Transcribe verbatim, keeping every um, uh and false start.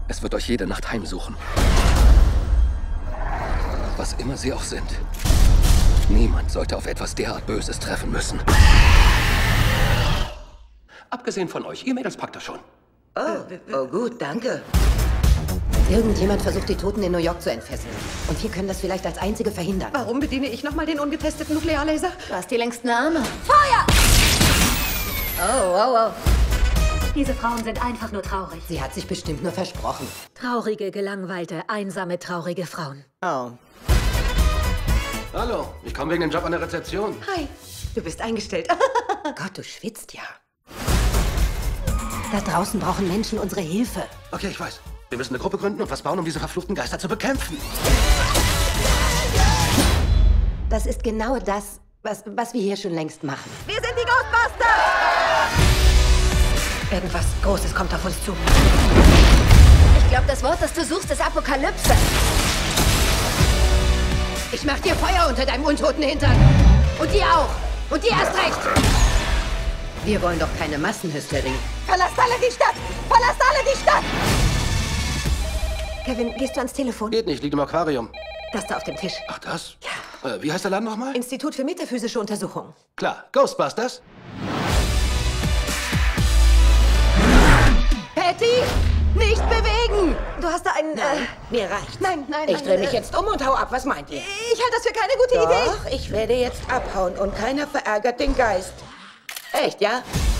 Es wird euch jede Nacht heimsuchen. Was immer sie auch sind. Niemand sollte auf etwas derart Böses treffen müssen. Abgesehen von euch, ihr Mädels packt das schon. Oh, oh gut, danke. Irgendjemand versucht, die Toten in New York zu entfesseln. Und wir können das vielleicht als Einzige verhindern. Warum bediene ich nochmal den ungetesteten Nuklearlaser? Du hast die längsten Arme. Feuer! Oh, wow, wow. Diese Frauen sind einfach nur traurig. Sie hat sich bestimmt nur versprochen. Traurige, gelangweilte, einsame, traurige Frauen. Oh. Hallo, ich komme wegen dem Job an der Rezeption. Hi, du bist eingestellt. Gott, du schwitzt ja. Da draußen brauchen Menschen unsere Hilfe. Okay, ich weiß. Wir müssen eine Gruppe gründen und was bauen, um diese verfluchten Geister zu bekämpfen. Das ist genau das, was, was wir hier schon längst machen. Wir sind die Ghostbusters! Irgendwas Großes kommt auf uns zu. Ich glaube, das Wort, das du suchst, ist Apokalypse. Ich mach dir Feuer unter deinem untoten Hintern. Und die auch. Und die erst recht. Wir wollen doch keine Massenhysterie. Verlasst alle die Stadt! Verlasst alle die Stadt! Kevin, gehst du ans Telefon? Geht nicht, liegt im Aquarium. Das da auf dem Tisch. Ach, das? Ja. Äh, wie heißt der Laden nochmal? Institut für metaphysische Untersuchung. Klar, Ghostbusters. Patty! Nicht bewegen! Du hast da einen... Nein, äh, mir reicht. nein, nein, Ich nein, drehe mich äh, jetzt um und hau ab. Was meint ihr? Ich halte das für keine gute Idee. Doch, ich werde jetzt abhauen und keiner verärgert den Geist. Echt, ja?